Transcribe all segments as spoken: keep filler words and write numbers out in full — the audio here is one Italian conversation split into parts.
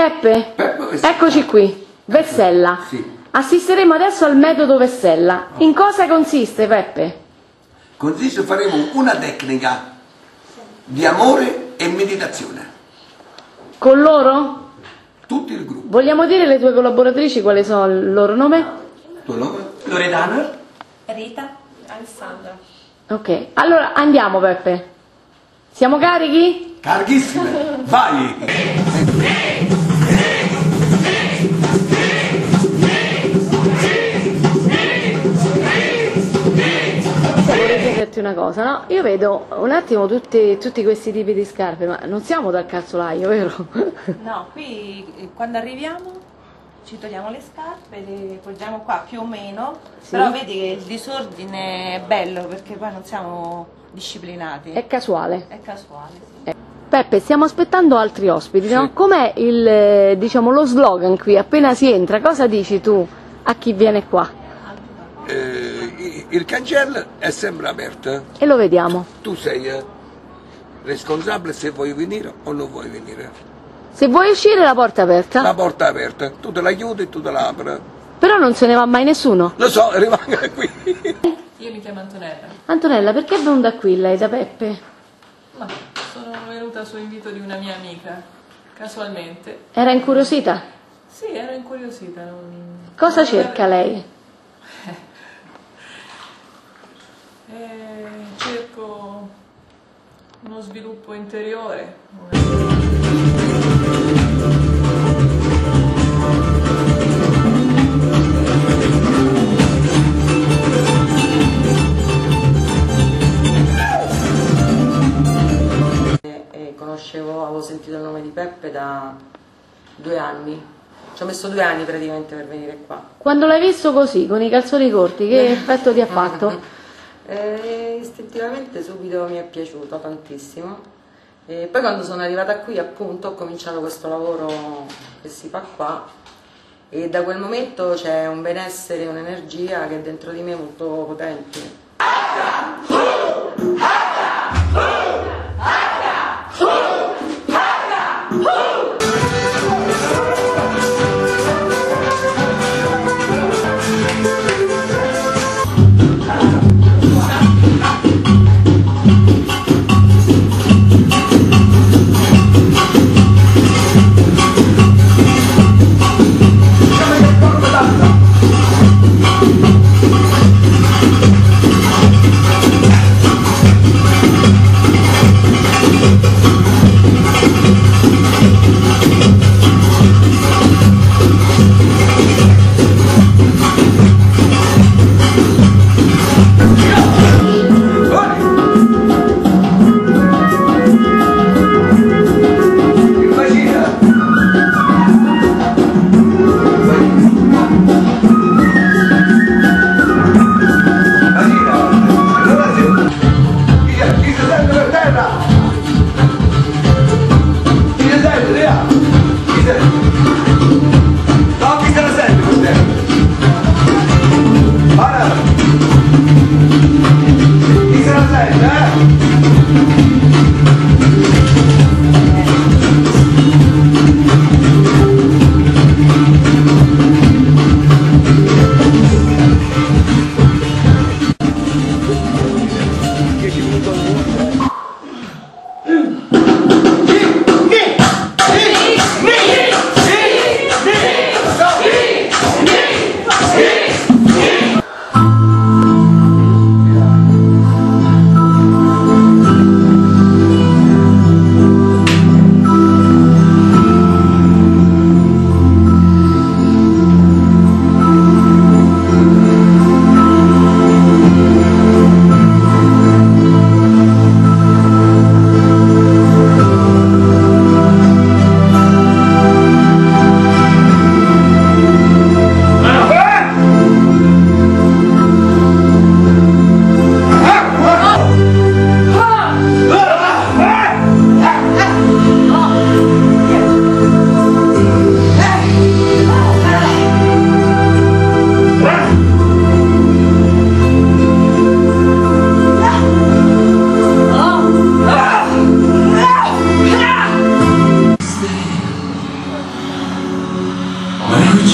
Peppe? Peppe Vessella. Eccoci qui, Vessella. Sì. Assisteremo adesso al metodo Vessella. In cosa consiste, Peppe? Consiste, faremo una tecnica di amore e meditazione. Con loro? Tutto il gruppo. Vogliamo dire le tue collaboratrici quali sono il loro nome? Tuo nome? Loredana? Rita, Alessandra. Ok, allora andiamo, Peppe. Siamo carichi? Carichissime, vai! Vorrei chiederti una cosa, no? Io vedo un attimo tutti, tutti questi tipi di scarpe, ma non siamo dal calzolaio, vero? No, qui eh, quando arriviamo ci togliamo le scarpe, le porgiamo qua più o meno, Sì. però vedi che il disordine è bello perché poi non siamo disciplinati. È casuale. È casuale, sì. Peppe, stiamo aspettando altri ospiti, no? Sì. Com'è il, eh, diciamo, lo slogan qui? Appena si entra, cosa dici tu a chi viene qua? Eh, il cancello è sempre aperto. E lo vediamo. Tu sei eh, responsabile se vuoi venire o non vuoi venire. Se vuoi uscire la porta è aperta, La porta è aperta, tu te la chiudi e tu te la apri. però non se ne va mai nessuno. Lo so, rimanga qui. Io mi chiamo Antonella, Antonella, perché è venuta qui lei da Peppe? ma sono venuta su invito di una mia amica, casualmente. Era incuriosita? Sì, ero incuriosita. Non... Cosa non cerca avevo- lei? Eh, cerco uno sviluppo interiore. una- E conoscevo, avevo sentito il nome di Peppe da due anni. Ci ho messo due anni praticamente per venire qua. Quando l'hai visto così, con i calzoni corti, che effetto ti ha fatto? E istintivamente subito mi è piaciuto tantissimo. E poi quando sono arrivata qui appunto ho cominciato questo lavoro che si fa qua e da quel momento c'è un benessere, un'energia che dentro di me è molto potente.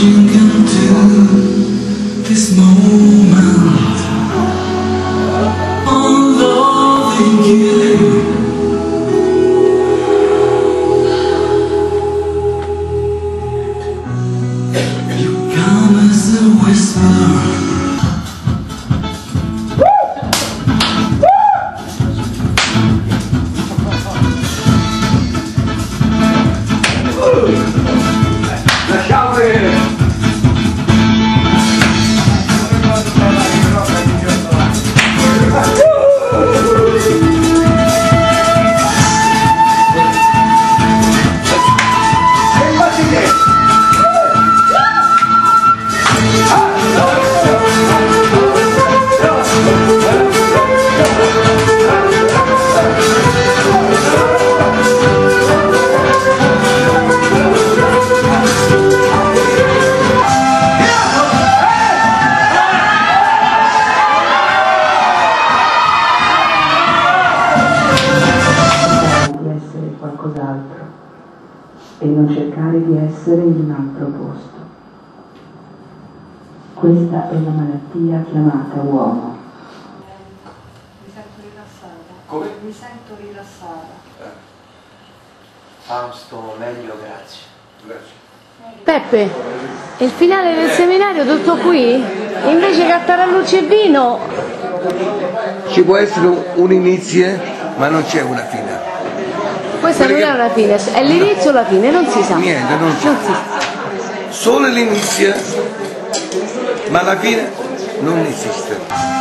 Rushing into this moment, I'm loving you. You come as a whisper. Qualcos'altro e non cercare di essere in un altro posto. Questa è la malattia chiamata uomo. Mi sento rilassata. Come? Mi sento rilassata. Eh. Fausto, meglio, grazie. Grazie. Peppe, e il finale del seminario tutto qui? Invece che a tarallucci e vino? Ci può essere un, un inizio, ma non c'è una fine. Questa non è una fine, è l'inizio o la fine, non si sa. Niente, non c'è. Non si sa. Solo l'inizio, ma la fine non esiste.